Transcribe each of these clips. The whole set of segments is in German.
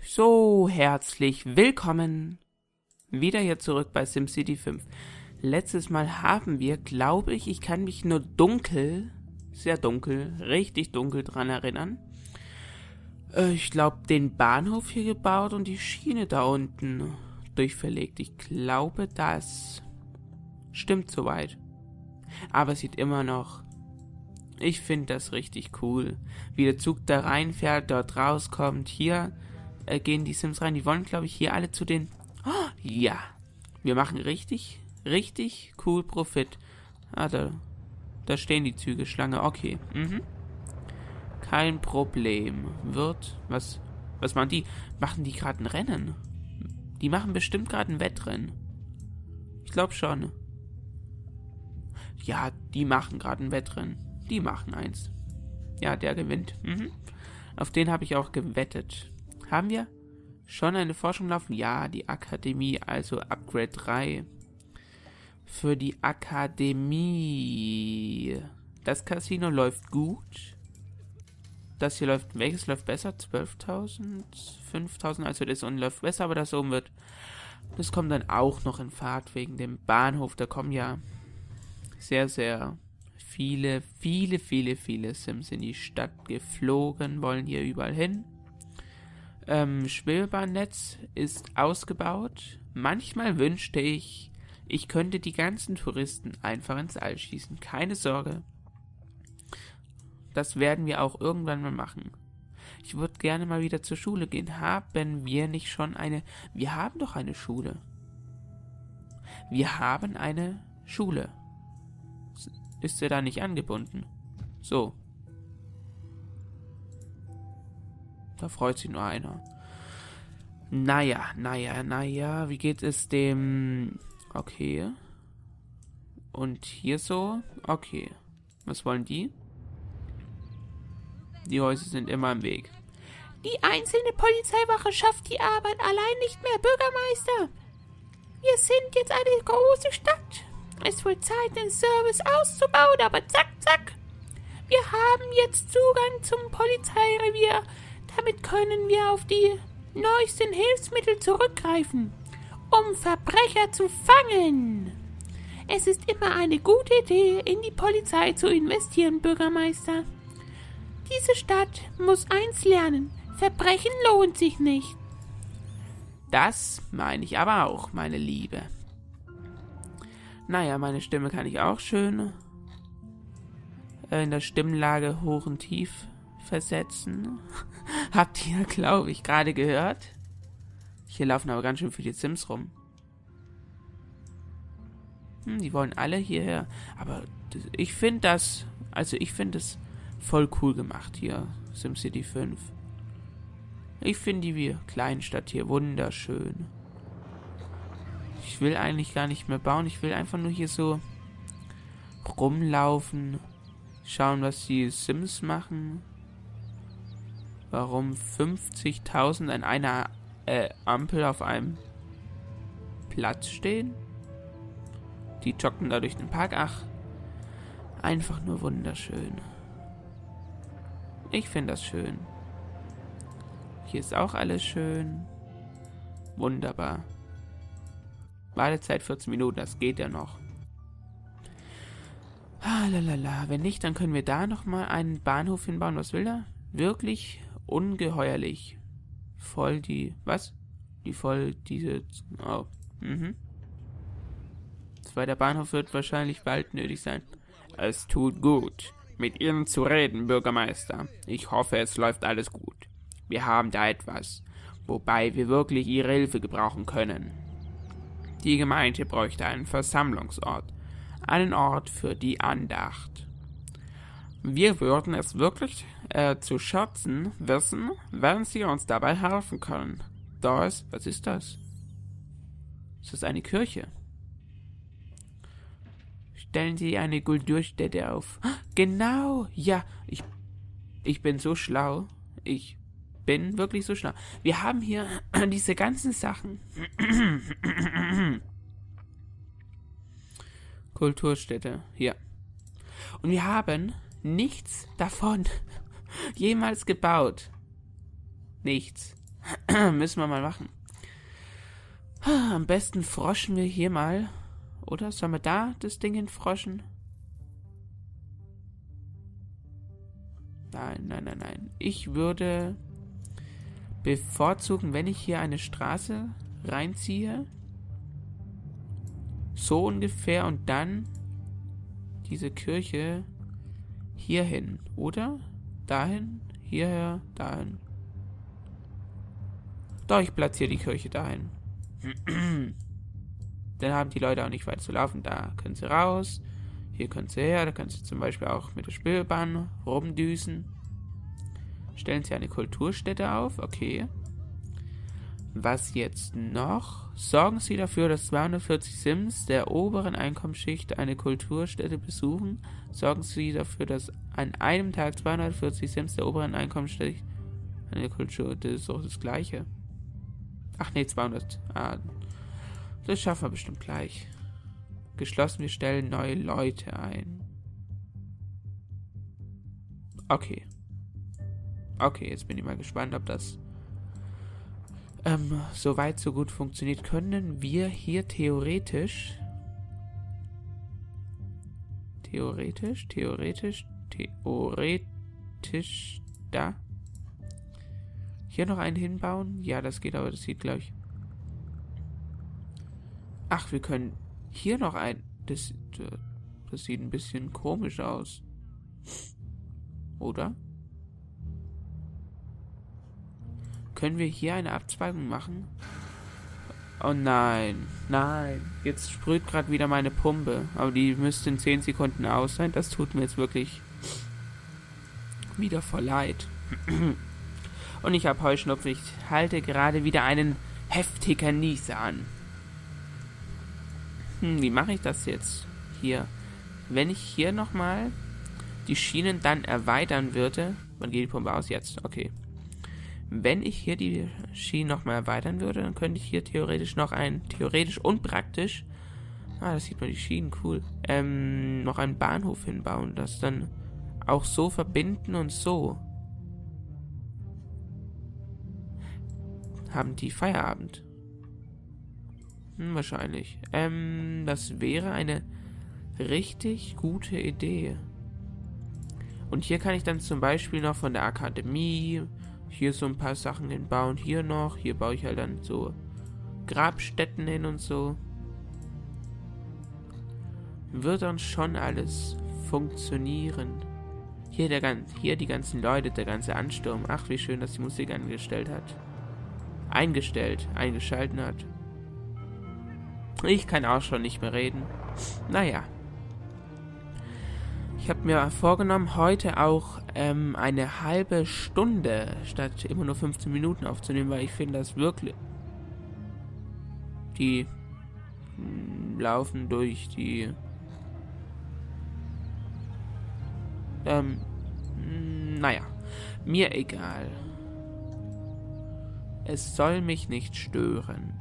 So, herzlich willkommen wieder hier zurück bei SimCity 5. Letztes Mal haben wir, glaube ich kann mich nur dunkel, sehr dunkel, richtig dunkel dran erinnern. Ich glaube, den Bahnhof hier gebaut und die Schiene da unten durchverlegt. Ich glaube, das stimmt soweit. Aber es sieht immer noch... Ich finde das richtig cool. Wie der Zug da reinfährt, dort rauskommt. Hier gehen die Sims rein. Die wollen, glaube ich, hier alle zu den... Oh, ja. Wir machen richtig cool Profit. Ah, da stehen die Züge, Schlange. Okay. Kein Problem. Was machen die? Machen die gerade ein Rennen? Die machen bestimmt gerade ein Wettrennen. Ich glaube schon. Ja, die machen gerade ein Wettrennen. Die machen eins. Ja, der gewinnt. Auf den habe ich auch gewettet. Haben wir schon eine Forschung laufen? Ja, die Akademie, also Upgrade 3. Für die Akademie. Das Casino läuft gut. Das hier läuft, welches läuft besser? 12.000? 5.000? Also das unten läuft besser, aber das oben wird... Das kommt dann auch noch in Fahrt wegen dem Bahnhof. Da kommen ja sehr viele Sims in die Stadt geflogen, wollen hier überall hin. Schwebebahnnetz ist ausgebaut. Manchmal wünschte ich könnte die ganzen Touristen einfach ins All schießen. Keine Sorge. Das werden wir auch irgendwann mal machen. Ich würde gerne mal wieder zur Schule gehen. Haben wir nicht schon eine... Wir haben doch eine Schule. Wir haben eine Schule. Ist er da nicht angebunden? So. Da freut sich nur einer. Naja. Wie geht es dem... Okay. Und hier so? Okay. Was wollen die? Die Häuser sind immer im Weg. Die einzelne Polizeiwache schafft die Arbeit allein nicht mehr, Bürgermeister. Wir sind jetzt eine große Stadt. Es wird Zeit, den Service auszubauen, aber zack. Wir haben jetzt Zugang zum Polizeirevier. Damit können wir auf die neuesten Hilfsmittel zurückgreifen, um Verbrecher zu fangen. Es ist immer eine gute Idee, in die Polizei zu investieren, Bürgermeister. Diese Stadt muss eins lernen. Verbrechen lohnt sich nicht. Das meine ich aber auch, meine Liebe. Naja, meine Stimme kann ich auch schön in der Stimmlage hoch und tief versetzen. Habt ihr, glaube ich, gerade gehört? Hier laufen aber ganz schön viele Sims rum. Die wollen alle hierher. Aber ich finde das... Also ich finde es voll cool gemacht hier, SimCity 5. Ich finde die Kleinstadt hier wunderschön. Ich will eigentlich gar nicht mehr bauen. Ich will einfach nur hier so rumlaufen. Schauen, was die Sims machen. Warum 50.000 an einer Ampel auf einem Platz stehen? Die joggen da durch den Park. Ach, einfach nur wunderschön. Ich finde das schön. Hier ist auch alles schön. Wunderbar. Wartezeit 14 Minuten, das geht ja noch. Wenn nicht, dann können wir da nochmal einen Bahnhof hinbauen. Was will er? Wirklich ungeheuerlich. Voll die... Was? Oh. Zweiter Bahnhof wird wahrscheinlich bald nötig sein. Es tut gut, mit Ihnen zu reden, Bürgermeister. Ich hoffe, es läuft alles gut. Wir haben da etwas, wobei wir wirklich Ihre Hilfe gebrauchen können. Die Gemeinde bräuchte einen Versammlungsort, einen Ort für die Andacht. Wir würden es wirklich zu schätzen wissen, wenn Sie uns dabei helfen können. Was ist das? Ist das eine Kirche? Stellen Sie eine Kulturstätte auf. Genau, ja, ich bin so schlau. Ich bin wirklich so schlau. Wir haben hier diese ganzen Sachen. Kulturstätte, hier. Und wir haben nichts davon jemals gebaut. Nichts. Müssen wir mal machen. Am besten froschen wir hier mal. Oder? Sollen wir da das Ding hinfroschen? Nein. Ich würde bevorzugen, wenn ich hier eine Straße reinziehe. So ungefähr und dann diese Kirche hierhin, oder? Dahin, hierher, dahin. Doch, ich platziere die Kirche dahin. Dann haben die Leute auch nicht weit zu laufen. Da können sie raus. Hier können sie her. Da können sie zum Beispiel auch mit der Spielbahn rumdüsen. Stellen sie eine Kulturstätte auf. Okay. Was jetzt noch? Sorgen Sie dafür, dass 240 Sims der oberen Einkommensschicht eine Kulturstätte besuchen. Sorgen Sie dafür, dass an einem Tag 240 Sims der oberen Einkommensschicht eine Kulturstätte, das ist auch das Gleiche. Ach nee, 200. Das schaffen wir bestimmt gleich. Geschlossen, wir stellen neue Leute ein. Okay. Okay, jetzt bin ich mal gespannt, ob das so weit, so gut funktioniert. Können wir hier theoretisch da hier noch einen hinbauen? Ja, das geht, aber das sieht gleich. Ach, wir können hier noch ein. Das sieht ein bisschen komisch aus. Oder? Können wir hier eine Abzweigung machen? Oh nein. Jetzt sprüht gerade wieder meine Pumpe. Aber die müsste in 10 Sekunden aus sein. Das tut mir jetzt wirklich wieder voll leid. Und ich habe Heuschnupfen. Ich halte gerade wieder einen heftigen Nieser an. Wie mache ich das jetzt hier? Wenn ich hier nochmal die Schienen dann erweitern würde. Wann geht die Pumpe aus? Jetzt. Okay. Wenn ich hier die Schienen nochmal erweitern würde, dann könnte ich hier theoretisch und praktisch, das sieht man die Schienen, cool, noch einen Bahnhof hinbauen, das dann auch so verbinden und so. Haben die Feierabend? Wahrscheinlich. Das wäre eine richtig gute Idee. Und hier kann ich dann zum Beispiel noch von der Akademie hier so ein paar Sachen hinbauen. Hier noch. Hier baue ich halt dann so Grabstätten hin und so. Wird dann schon alles funktionieren. Hier die ganzen Leute, der ganze Ansturm. Ach, wie schön, dass die Musik eingeschalten hat. Ich kann auch schon nicht mehr reden. Naja. Ich habe mir vorgenommen, heute auch eine halbe Stunde statt immer nur 15 Minuten aufzunehmen, weil ich finde, das wirklich... Die laufen durch die... naja, mir egal. Es soll mich nicht stören.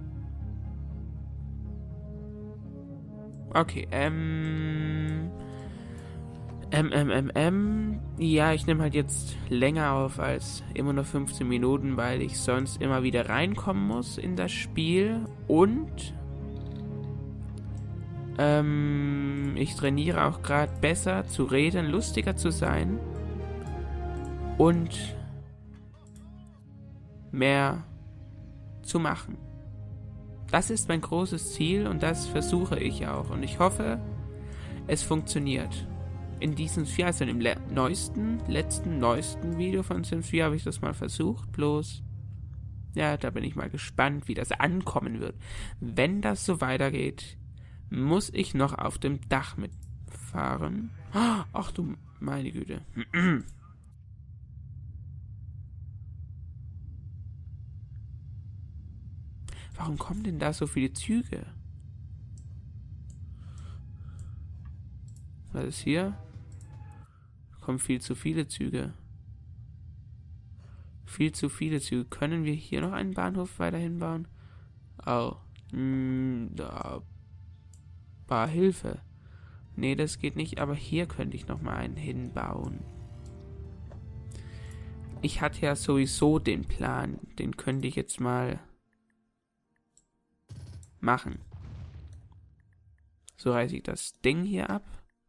Okay, ja, ich nehme halt jetzt länger auf als immer nur 15 Minuten, weil ich sonst immer wieder reinkommen muss in das Spiel und ich trainiere auch gerade besser zu reden, lustiger zu sein und mehr zu machen. Das ist mein großes Ziel und das versuche ich auch und ich hoffe, es funktioniert. In diesem 4, also im letzten Video von Sims 4 habe ich das mal versucht, bloß, ja, da bin ich mal gespannt, wie das ankommen wird. Wenn das so weitergeht, muss ich noch auf dem Dach mitfahren. Ach du meine Güte. Warum kommen denn da so viele Züge? Was ist hier? Kommen viel zu viele Züge. Viel zu viele Züge. Können wir hier noch einen Bahnhof weiterhin bauen? Oh. Hilfe. Nee, das geht nicht, aber hier könnte ich noch mal einen hinbauen. ich hatte ja sowieso den Plan. Den könnte ich jetzt mal machen. So reiße ich das Ding hier ab.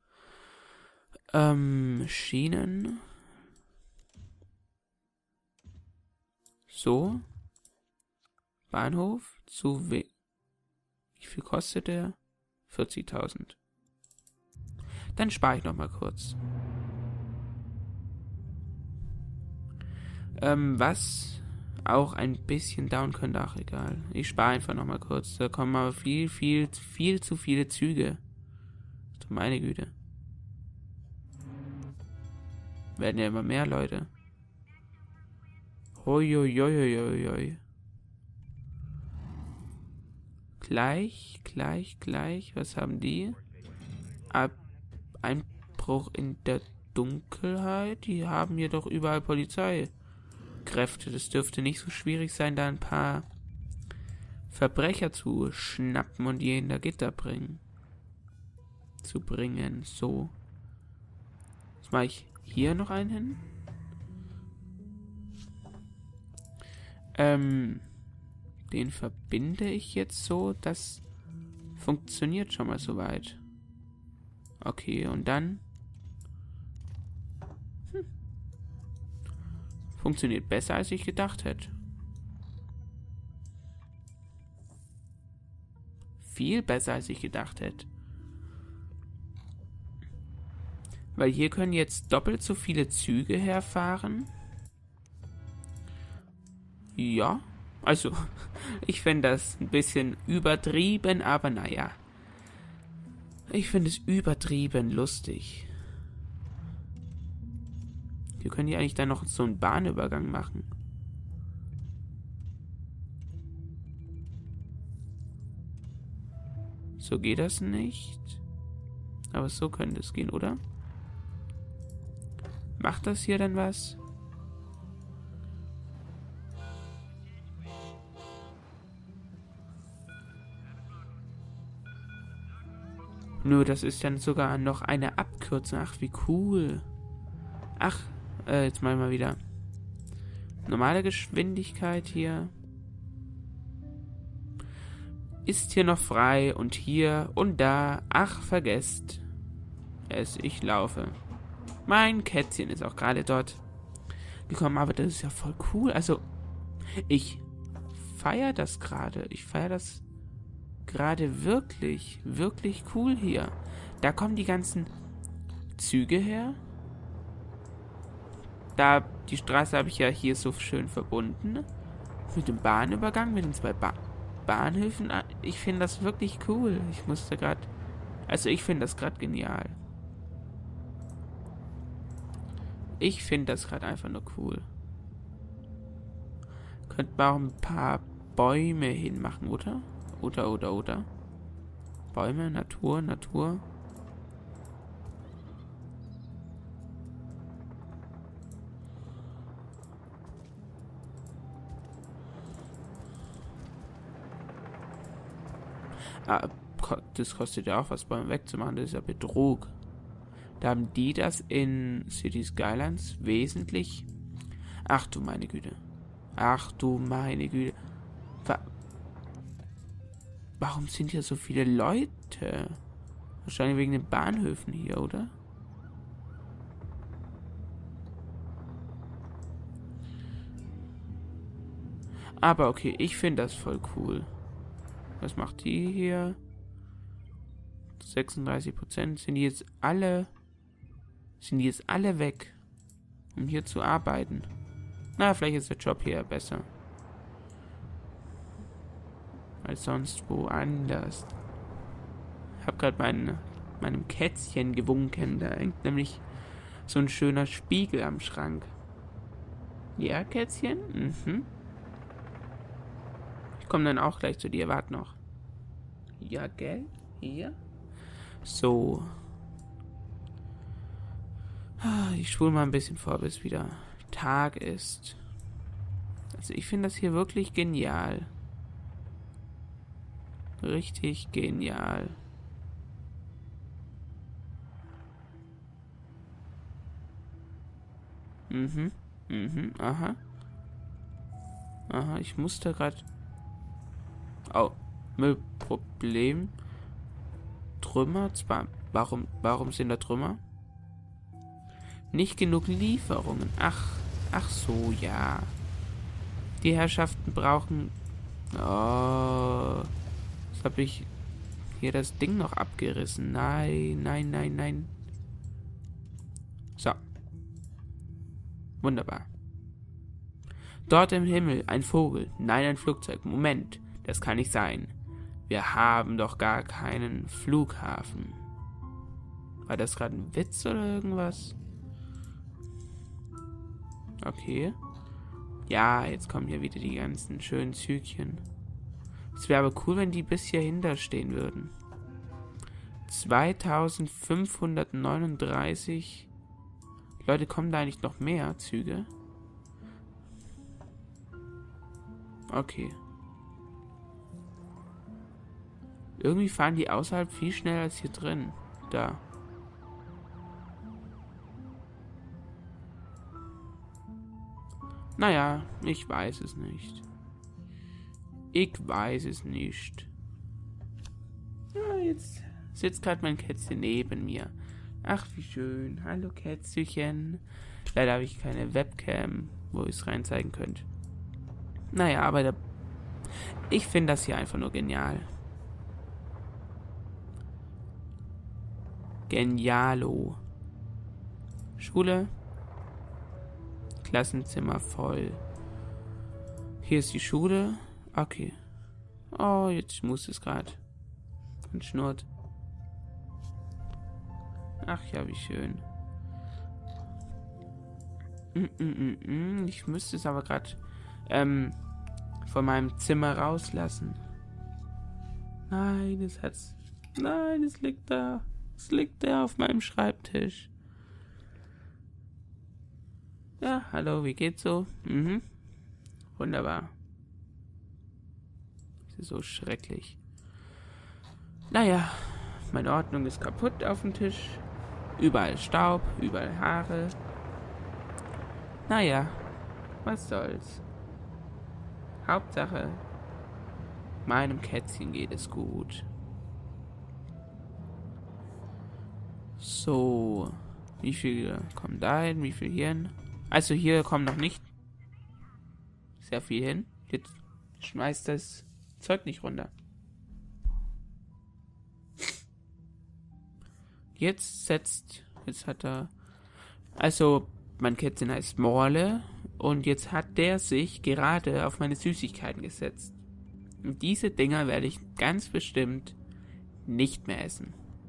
Schienen. So. Bahnhof. Wie viel kostet der? 40.000. Dann spare ich noch mal kurz. Was auch ein bisschen down könnte, ach egal. Ich spare einfach noch mal kurz. Da kommen aber viel zu viele Züge. Du meine Güte. Werden ja immer mehr Leute. Hoi. Gleich. Was haben die? Einbruch in der Dunkelheit. Die haben hier doch überall Polizeikräfte. Das dürfte nicht so schwierig sein, da ein paar Verbrecher zu schnappen und die hinter Gitter zu bringen. So. Jetzt mache ich hier noch einen hin. Den verbinde ich jetzt so. Das funktioniert schon mal soweit. Okay, und dann funktioniert besser, als ich gedacht hätte. Viel besser, als ich gedacht hätte. Weil hier können jetzt doppelt so viele Züge herfahren. Ja, also, ich finde das ein bisschen übertrieben, aber naja. Ich finde es übertrieben lustig. Wir können hier eigentlich dann noch so einen Bahnübergang machen. So geht das nicht. Aber so könnte es gehen, oder? Macht das hier dann was? Nö, das ist dann sogar noch eine Abkürzung. Ach, wie cool. Ach, jetzt mal wieder. Normale Geschwindigkeit hier. Ist hier noch frei und hier und da. Ach, vergesst es, ich laufe. Mein Kätzchen ist auch gerade dort gekommen, aber das ist ja voll cool. Also, ich feiere das gerade. Ich feiere das gerade wirklich cool hier. Da kommen die ganzen Züge her. Da, die Straße habe ich ja hier so schön verbunden. Mit dem Bahnübergang, mit den zwei Bahnhöfen. Ich finde das wirklich cool. Ich finde das gerade genial. Ich finde das gerade einfach nur cool. Könnte man auch ein paar Bäume hinmachen, oder? Oder. Bäume, Natur. Das kostet ja auch was, Bäume wegzumachen. Das ist ja Betrug. Da haben die das in City Skylines wesentlich... Ach du meine Güte. Warum sind hier so viele Leute? Wahrscheinlich wegen den Bahnhöfen hier, oder? Aber okay, ich finde das voll cool. Was macht die hier? 36%. Sind die jetzt alle weg, um hier zu arbeiten? Na, vielleicht ist der Job hier besser als sonst woanders. Ich habe gerade meinem Kätzchen gewunken. Da hängt nämlich so ein schöner Spiegel am Schrank. Ja, Kätzchen? Mhm. Ich komme dann auch gleich zu dir. Warte noch. Ja, gell? Hier? So. Ich spule mal ein bisschen vor, bis wieder Tag ist. Also ich finde das hier wirklich genial. Richtig genial. Mhm. Aha. Aha, ich musste gerade... Oh, Müllproblem. Trümmer, zwar... Warum sind da Trümmer? Nicht genug Lieferungen. Ach so, ja. Die Herrschaften brauchen... Oh... Jetzt habe ich hier das Ding noch abgerissen. Nein. So. Wunderbar. Dort im Himmel ein Vogel. Nein, ein Flugzeug. Moment, das kann nicht sein. Wir haben doch gar keinen Flughafen. War das gerade ein Witz oder irgendwas? Okay. Ja, jetzt kommen hier wieder die ganzen schönen Zügchen. Es wäre aber cool, wenn die bis hierhin da stehen würden. 2539. Leute, kommen da eigentlich noch mehr Züge? Okay. Irgendwie fahren die außerhalb viel schneller als hier drin. Da. Naja, ich weiß es nicht. Ja, jetzt sitzt gerade mein Kätzchen neben mir. Ach, wie schön. Hallo, Kätzchen. Leider habe ich keine Webcam, wo ich es reinzeigen könnte. Naja, aber ich finde das hier einfach nur genial. Genialo. Schule. Klassenzimmer voll. Hier ist die Schule. Okay. Oh, jetzt muss es gerade. Und schnurrt. Ach ja, wie schön. Ich müsste es aber gerade von meinem Zimmer rauslassen. Nein, es liegt da. Es liegt da auf meinem Schreibtisch. Ja, hallo, wie geht's so? Wunderbar. Das ist so schrecklich. Naja, meine Ordnung ist kaputt auf dem Tisch. Überall Staub, überall Haare. Naja, was soll's. Hauptsache, meinem Kätzchen geht es gut. So, wie viel kommen da hin, wie viel hier hin? Also hier kommen noch nicht sehr viel hin. Jetzt schmeißt das Zeug nicht runter. Jetzt hat er... Also, mein Kätzchen heißt Morle und jetzt hat der sich gerade auf meine Süßigkeiten gesetzt. Und diese Dinger werde ich ganz bestimmt nicht mehr essen.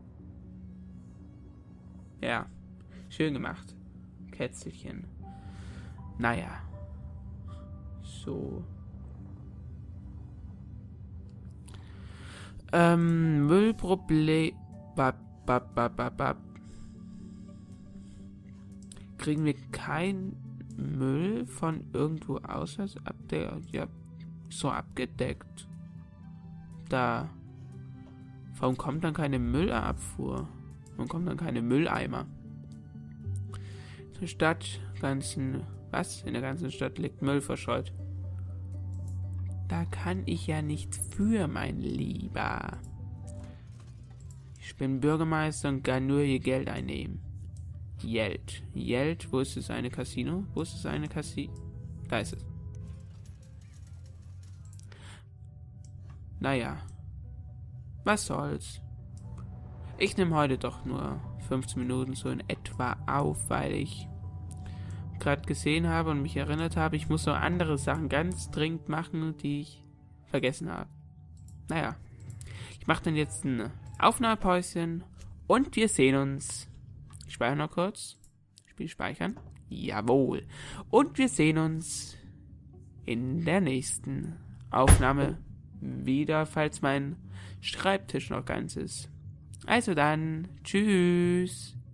Ja, schön gemacht. Kätzelchen. Naja. So. Müllproblem... Kriegen wir kein Müll von irgendwo aus? Ja, so abgedeckt. Da. Warum kommt dann keine Müllabfuhr? Warum kommen dann keine Mülleimer? In der Stadt, in der ganzen Stadt liegt Müll verschollt. Da kann ich ja nichts für, mein Lieber. Ich bin Bürgermeister und kann nur hier Geld einnehmen. Geld, wo ist das eine Casino? Da ist es. Naja. Was soll's. Ich nehme heute doch nur 15 Minuten so in etwa auf, weil ich gerade gesehen habe und mich erinnert habe, ich muss so andere Sachen ganz dringend machen, die ich vergessen habe. Naja. Ich mache dann jetzt ein Aufnahmepäuschen und wir sehen uns. Ich speichere noch kurz. Spiel speichern. Jawohl. Und wir sehen uns in der nächsten Aufnahme wieder, falls mein Schreibtisch noch ganz ist. Also dann, tschüss.